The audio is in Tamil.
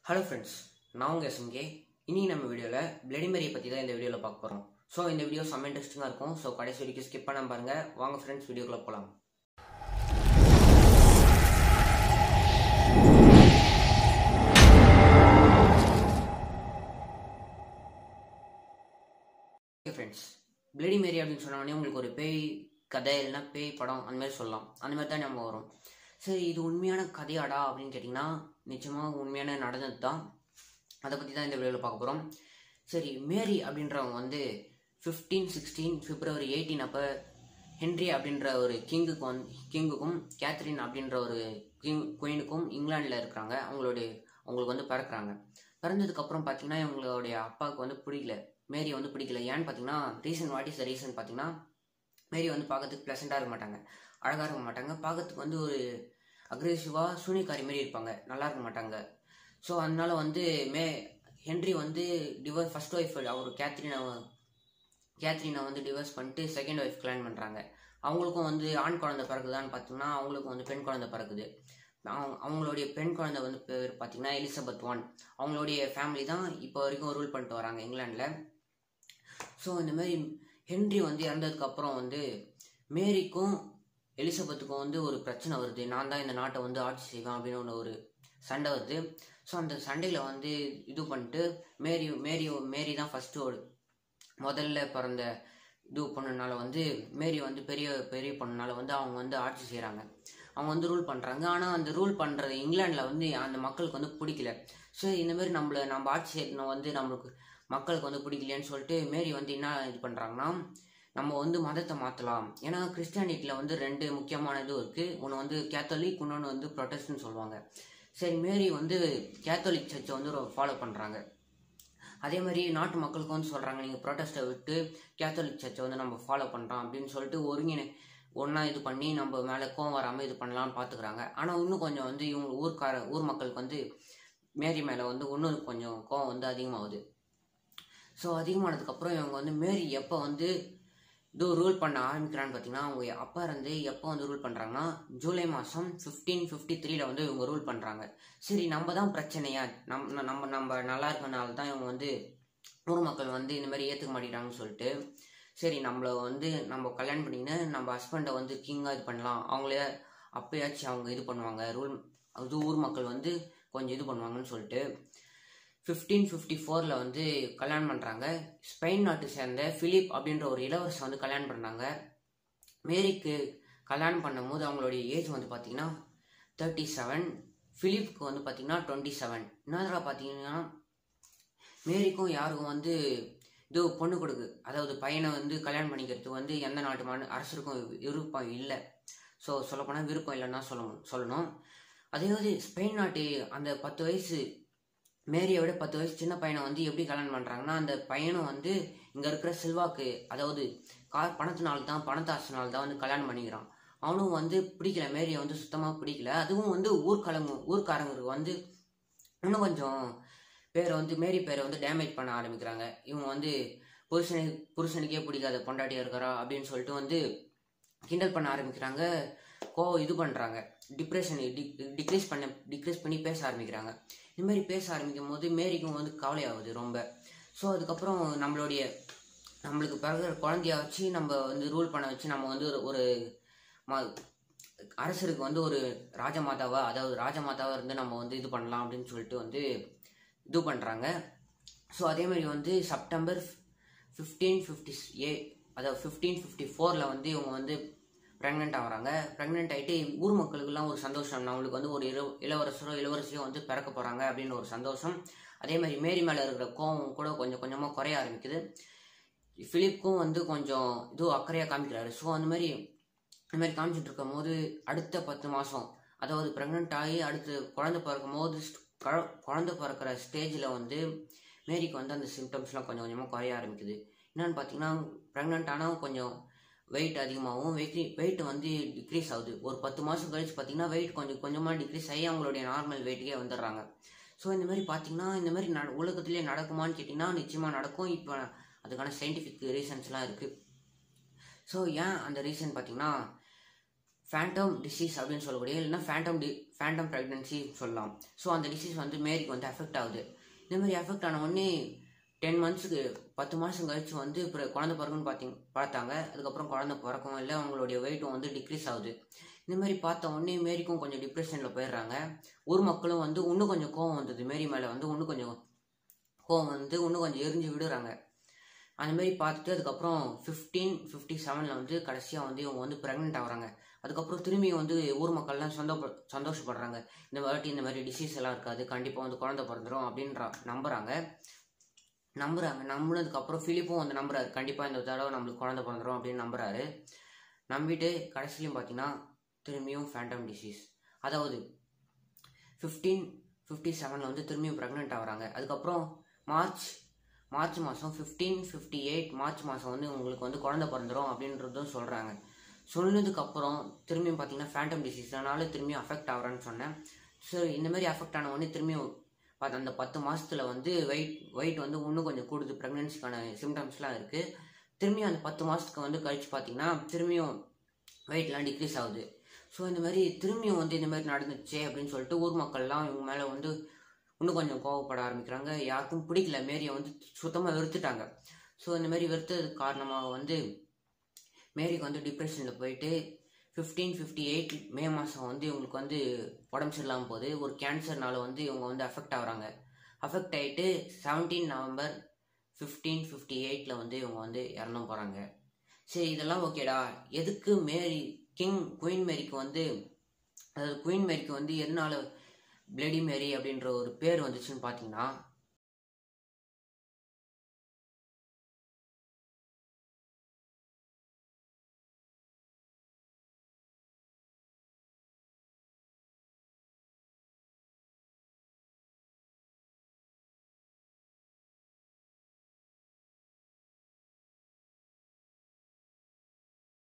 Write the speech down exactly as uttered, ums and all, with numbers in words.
ஹலோ ஃப்ரெண்ட்ஸ், நான் உங்கள் எஸ்எம்கே. இனி நம்ம வீடியோவில் பிளடி மேரியை பற்றி தான் இந்த வீடியோவில் பார்க்க போகிறோம். ஸோ இந்த வீடியோ செம்ம இன்ட்ரெஸ்டிங்காக இருக்கும். ஸோ கடைசி வரைக்கும் ஸ்கிப் பண்ண பாருங்கள். வாங்க ஃப்ரெண்ட்ஸ், வீடியோக்குள்ளே போகலாம். ஓகே ஃப்ரெண்ட்ஸ், பிளடி மேரி அப்படின்னு சொன்னோடனே உங்களுக்கு ஒரு பேய் கதை இல்லைன்னா பேய் படம் அந்த மாதிரி சொல்லலாம். அந்த மாதிரி தான் நம்ம வரும். சரி, இது உண்மையான கதையாடா அப்படின்னு கேட்டிங்கன்னா நிச்சயமாக உண்மையான நடந்தது தான். அதை பற்றி தான் இந்த வீடியோவில் பார்க்க போகிறோம். சரி, மேரி அப்படின்றவங்க வந்து ஃபிஃப்டீன் சிக்ஸ்டீன் பிப்ரவரி எயிட்டீன் அப்போ ஹென்ரி அப்படின்ற ஒரு கிங்குக்கு வந்து கிங்குக்கும் கேத்ரின் அப்படின்ற ஒரு கிங் குயினுக்கும் இங்கிலாண்டில் இருக்கிறாங்க. அவங்களுடைய அவங்களுக்கு வந்து பிறக்கிறாங்க. பிறந்ததுக்கப்புறம் பார்த்தீங்கன்னா இவங்களுடைய அப்பாவுக்கு வந்து பிடிக்கல, மேரி வந்து பிடிக்கல. ஏன்னு பார்த்தீங்கன்னா reason what is the reason பார்த்தீங்கன்னா மேரி வந்து பார்க்கறதுக்கு ப்ளசண்ட்டாக இருக்க மாட்டாங்க, அழகாக இருக்க மாட்டாங்க. பார்க்கறதுக்கு வந்து ஒரு அக்ரெசிவாக சூனியக்காரி மாரி இருப்பாங்க, நல்லா இருக்க மாட்டாங்க. ஸோ அதனால வந்து மே ஹென்ரி வந்து டிவோர்ஸ் ஃபர்ஸ்ட் ஒய்ஃப் அவர் கேத்ரினை கேத்ரினை வந்து டிவோர்ஸ் பண்ணிட்டு செகண்ட் ஒய்ஃப் கல்யாணம் பண்ணுறாங்க. அவங்களுக்கும் வந்து ஆண் குழந்தை பிறகுதான்னு பார்த்தீங்கன்னா அவங்களுக்கும் வந்து பெண் குழந்தை பிறகுது. அவங்க அவங்களுடைய பெண் குழந்தை வந்து பேர் பார்த்தீங்கன்னா எலிசபெத் ஒன். அவங்களுடைய ஃபேமிலி தான் இப்போ வரைக்கும் ரூல் பண்ணிட்டு வராங்க இங்கிலாண்டில். ஸோ இந்த மாதிரி ஹென்ரி வந்து இறந்ததுக்கப்புறம் வந்து மேரிக்கும் எலிசபெத்துக்கும் வந்து ஒரு பிரச்சனை வருது. நான் தான் இந்த நாட்டை வந்து ஆட்சி செய்வேன் அப்படின்னு ஒன்று ஒரு சண்டை வருது. ஸோ அந்த சண்டையில் வந்து இது பண்ணிட்டு மேரி மேரி மேரி தான் ஃபஸ்ட்டு ஒரு முதல்ல பிறந்த இது பொண்ணுனால வந்து மேரி வந்து பெரிய பெரிய பொண்ணுனால வந்து அவங்க வந்து ஆட்சி செய்கிறாங்க, அவங்க வந்து ரூல் பண்ணுறாங்க. ஆனால் அந்த ரூல் பண்ணுறது இங்கிலாண்டில் வந்து அந்த மக்களுக்கு வந்து பிடிக்கல. ஸோ இந்தமாரி நம்மளை நம்ம ஆட்சி செய்யணும் வந்து நம்மளுக்கு மக்களுக்கு வந்து பிடிக்கலையேன்னு சொல்லிட்டு மேரி வந்து என்ன இது பண்ணுறாங்கன்னா நம்ம வந்து மதத்தை மாற்றலாம். ஏன்னா கிறிஸ்டியானிட்டியில் வந்து ரெண்டு முக்கியமான இது இருக்குது. ஒன்று வந்து கேத்தலிக், இன்னொன்று வந்து ப்ரொட்டஸ்ட்னு சொல்லுவாங்க. சரி, மேரி வந்து கேத்தலிக் சர்ச்சை வந்து ஃபாலோ பண்ணுறாங்க. அதே மாதிரி நாட்டு மக்களுக்கு வந்து சொல்கிறாங்க நீங்கள் ப்ரொட்டஸ்ட்டை விட்டு கேத்தலிக் சர்ச்சை வந்து நம்ம ஃபாலோ பண்ணுறோம் அப்படின்னு சொல்லிட்டு ஒருங்கிணை ஒன்றா இது பண்ணி நம்ம மேலே கோவம் வராமல் இது பண்ணலாம்னு பார்த்துக்கிறாங்க. ஆனால் இன்னும் கொஞ்சம் வந்து இவங்க ஊர்க்கார ஊர் மக்களுக்கு வந்து மேரி மேலே வந்து இன்னும் கொஞ்சம் கோவம் வந்து அதிகமாகுது. ஸோ அதிகமானதுக்கப்புறம் இவங்க வந்து மேரி எப்போ வந்து இது ரூல் பண்ண ஆரம்பிக்கிறான்னு பார்த்தீங்கன்னா அவங்க அப்பா இருந்து எப்போ வந்து ரூல் பண்ணுறாங்கன்னா ஜூலை மாதம் ஃபிஃப்டீன் ஃபிஃப்டி த்ரீல வந்து இவங்க ரூல் பண்ணுறாங்க. சரி, நம்ம தான் பிரச்சனையா, நம் நம்ம நம்ம நல்லா இருக்கனால தான் இவங்க வந்து ஊர் மக்கள் வந்து இந்த மாதிரி ஏற்றுக்க மாட்டேங்கிறாங்கன்னு சொல்லிட்டு சரி நம்மளை வந்து நம்ம கல்யாணம் பண்ணிங்கன்னா நம்ம ஹஸ்பண்டை வந்து கிங்காக இது பண்ணலாம், அவங்களே அப்பயாச்சும் அவங்க இது பண்ணுவாங்க, ரூல் அது ஊர் மக்கள் வந்து கொஞ்சம் இது பண்ணுவாங்கன்னு சொல்லிட்டு ஃபிஃப்டீன் ஃபிஃப்டி ஃபோரில் வந்து கல்யாணம் பண்ணுறாங்க. ஸ்பெயின் நாட்டை சேர்ந்த பிலிப் அப்படின்ற ஒரு இளவரசர் வந்து கல்யாணம் பண்ணாங்க. மேரிக்கு கல்யாணம் பண்ணும் போது அவங்களுடைய ஏஜ் வந்து பார்த்தீங்கன்னா தேர்ட்டி செவன், பிலிப்புக்கு வந்து பார்த்தீங்கன்னா டுவெண்ட்டி செவன். என்னதுல பார்த்தீங்கன்னா மேரிக்கும் யாருக்கும் வந்து இது பொண்ணு கொடுக்கு, அதாவது பையனை வந்து கல்யாணம் பண்ணிக்கிறதுக்கு வந்து எந்த நாட்டு மான அரசருக்கும் விருப்பம் இல்லை. ஸோ சொல்லப்போனால் விருப்பம் இல்லைன்னா சொல்லணும் சொல்லணும் அதாவது ஸ்பெயின் நாட்டு அந்த பத்து வயசு மேரியை விட பத்து வயசு சின்ன பையனை வந்து எப்படி கல்யாணம் பண்ணுறாங்கன்னா அந்த பையனும் வந்து இங்கே இருக்கிற செல்வாக்கு, அதாவது கா பணத்தினால தான் பணத்தாசினால் தான் வந்து கல்யாணம் பண்ணிக்கிறான். அவனும் வந்து பிடிக்கல, மேரியை வந்து சுத்தமாக பிடிக்கல. அதுவும் வந்து ஊர்க்காரங்க ஊர்க்காரங்களுக்கு வந்து இன்னும் கொஞ்சம் பேரை வந்து மேரி பேரை வந்து டேமேஜ் பண்ண ஆரம்பிக்கிறாங்க. இவங்க வந்து புருஷனை புருஷனுக்கே பிடிக்காத பொண்டாட்டியாக இருக்கிறா அப்படின்னு சொல்லிட்டு வந்து கிண்டல் பண்ண ஆரம்பிக்கிறாங்க. கோ இது பண்ணுறாங்க, டிப்ரெஷன் டி டிக்ரீஸ் பண்ண டிக்ரீஸ் பண்ணி பேச ஆரம்பிக்கிறாங்க. இதுமாரி பேச ஆரம்பிக்கும் போது மேரிக்கும் வந்து கவலையாகுது ரொம்ப. ஸோ அதுக்கப்புறம் நம்மளுடைய நம்மளுக்கு பிறகு குழந்தைய வச்சு நம்ம வந்து ரூல் பண்ண வச்சு நம்ம வந்து ஒரு ம அரசருக்கு வந்து ஒரு ராஜமாதாவா, அதாவது ராஜமாதாவாக இருந்து நம்ம வந்து இது பண்ணலாம் அப்படின்னு சொல்லிட்டு வந்து இது பண்ணுறாங்க. ஸோ அதேமாதிரி வந்து செப்டம்பர் ஃபிஃப்டீன் ஃபிஃப்டி ஏ அதாவது ஃபிஃப்டீன் ஃபிஃப்டி ஃபோரில் வந்து இவங்க வந்து ப்ரெக்னென்ட் ஆகிறாங்க. ப்ரெக்னென்ட் ஆகிட்டு ஊர் மக்களுக்கெல்லாம் ஒரு சந்தோஷம், நம்மளுக்கு வந்து ஒரு இள இளவரசரோ இளவரசியோ வந்து பிறக்க போகிறாங்க அப்படின்னு ஒரு சந்தோஷம். அதே மாதிரி மேரி மேலே இருக்கிற கோவம் கூட கொஞ்சம் கொஞ்சமாக குறைய ஆரம்பிக்குது. பிலிப்புக்கும் வந்து கொஞ்சம் இது அக்கறையாக காமிக்கிறாரு. ஸோ அந்த மாதிரி இந்த மாதிரி காமிச்சிட்டு இருக்கும் போது அடுத்த பத்து மாதம் அதாவது ப்ரெக்னென்ட் ஆகி அடுத்து குழந்தை பிறக்கும் போது குழந்தை பிறக்கிற ஸ்டேஜில் வந்து மேரிக்கு வந்து அந்த சிம்டம்ஸ்லாம் கொஞ்சம் கொஞ்சமாக குறைய ஆரம்பிக்குது. என்னென்னு பார்த்தீங்கன்னா ப்ரெக்னென்ட் ஆனால் கொஞ்சம் வெயிட் அதிகமாகவும் வெயிட் வெயிட் வந்து டிக்ரீஸ் ஆகுது. ஒரு பத்து மாதம் கழிச்சு பார்த்தீங்கன்னா வெயிட் கொஞ்சம் கொஞ்சமாக டிக்ரீஸ் ஆகி அவங்களுடைய நார்மல் வெயிட்டுக்கே வந்துடுறாங்க. ஸோ இந்த மாதிரி பார்த்தீங்கன்னா இந்த மாதிரி ந உலகத்துலேயே நடக்குமான்னு கேட்டிங்கன்னா நிச்சயமாக நடக்கும். இப்போ அதுக்கான சயின்டிஃபிக் ரீசன்ஸ்லாம் இருக்குது. ஸோ ஏன் அந்த ரீசன் பார்த்தீங்கன்னா ஃபேண்டம் டிசீஸ் அப்படின்னு சொல்லக்கூடிய இல்லைன்னா ஃபேண்டம் டி ஃபேண்டம் ப்ரெக்னன்சி சொல்லலாம். ஸோ அந்த டிசீஸ் வந்து மேரிக்கு வந்து அஃபெக்ட் ஆகுது. இந்த மாதிரி அஃபெக்ட் ஆன உடனே டென் மந்த்ஸுக்கு பத்து மாதம் கழிச்சு வந்து இப்போ குழந்தை பிறகுன்னு பார்த்தீங்க பார்த்தாங்க. அதுக்கப்புறம் குழந்தை பிறக்கவும் இல்லை, அவங்களுடைய வெயிட்டும் வந்து டிக்ரீஸ் ஆகுது. இந்த மாதிரி பார்த்த உடனே மேரிக்கும் கொஞ்சம் டிப்ரெஷனில் போயிடுறாங்க. ஊர் மக்களும் வந்து இன்னும் கொஞ்சம் கோவம் வந்தது மேரி மேலே வந்து இன்னும் கொஞ்சம் கோவம் வந்து இன்னும் கொஞ்சம் எரிஞ்சு விடுறாங்க. அந்த மாதிரி பார்த்துட்டு அதுக்கப்புறம் ஃபிஃப்டீன் ஃபிஃப்டி செவனில் வந்து கடைசியாக வந்து இவங்க வந்து ப்ரெக்னென்ட் ஆகுறாங்க. அதுக்கப்புறம் திரும்பி வந்து ஊர் மக்கள்லாம் சொந்த சந்தோஷப்படுறாங்க. இந்த வாட்டி இந்த மாதிரி டிசீஸ் எல்லாம் இருக்காது, கண்டிப்பாக வந்து குழந்தை பிறந்துடும் அப்படின்ற நம்புகிறாங்க நம்புறாங்க நம்பினதுக்கப்புறம் ஃபிலிப்பும் வந்து நம்புறாரு, கண்டிப்பாக இந்த தடவை நம்மளுக்கு குழந்தை பிறந்துடும் அப்படின்னு நம்புறாரு. நம்பிட்டு கடைசிலையும் பார்த்தீங்கன்னா திரும்பியும் ஃபேண்டம் டிசீஸ், அதாவது ஃபிஃப்டீன் ஃபிஃப்டி செவனில் வந்து திரும்பியும் ப்ரெக்னென்ட் ஆகுறாங்க. அதுக்கப்புறம் மார்ச் மார்ச் மாதம் ஃபிஃப்டீன் ஃபிஃப்டி எயிட் மார்ச் மாதம் வந்து உங்களுக்கு வந்து குழந்தை பிறந்துடும் அப்படின்றதும் சொல்கிறாங்க. சொன்னதுக்கப்புறம் திரும்பியும் பார்த்தீங்கன்னா ஃபேண்டம் டிசீஸ்னால திரும்பியும் அஃபெக்ட் ஆகிறான்னு சொன்னேன். ஸோ இந்த மாதிரி அஃபெக்ட் ஆன உடனே திரும்பியும் பார்த்து அந்த பத்து மாதத்தில் வந்து வெயிட் வெயிட் வந்து இன்னும் கொஞ்சம் கூடுது, ப்ரெக்னென்சிக்கான சிம்டம்ஸ்லாம் இருக்குது. திரும்பியும் அந்த பத்து மாதத்துக்கு வந்து கழிச்சு பார்த்தீங்கன்னா திரும்பியும் வெயிட்லாம் டிக்ரீஸ் ஆகுது. ஸோ இந்த மாதிரி திரும்பியும் வந்து இந்த மாதிரி நடந்துச்சு அப்படின்னு சொல்லிட்டு ஊர் மக்கள்லாம் இவங்க மேலே வந்து இன்னும் கொஞ்சம் கோவப்பட ஆரம்பிக்கிறாங்க. யாருக்கும் பிடிக்கல, மேரியை வந்து சுத்தமாக வெறுத்துட்டாங்க. ஸோ இந்த மாதிரி வெறுத்ததுக்கு காரணமாக வந்து மேரிக்கு வந்து டிப்ரெஷனில் போயிட்டு ஃபிஃப்டீன் ஃபிஃப்டி எயிட் மே மாதம் வந்து இவங்களுக்கு வந்து உடம்பு சரியில்லாமல் போகுது. ஒரு கேன்சர்னால வந்து இவங்க வந்து அஃபெக்ட் ஆகுறாங்க. அஃபெக்ட் ஆகிட்டு செவன்டீன் நவம்பர் ஃபிஃப்டீன் ஃபிஃப்டி எயிட்டில் வந்து இவங்க வந்து இறந்தும் போகிறாங்க. சரி, இதெல்லாம் ஓகேடா. எதுக்கு மேரி கிங் குயின் மேரிக்கு வந்து அதாவது குயின் மேரிக்கு வந்து எதனால பிளடி மேரி அப்படின்ற ஒரு பேர் வந்துச்சுன்னு பார்த்தீங்கன்னா,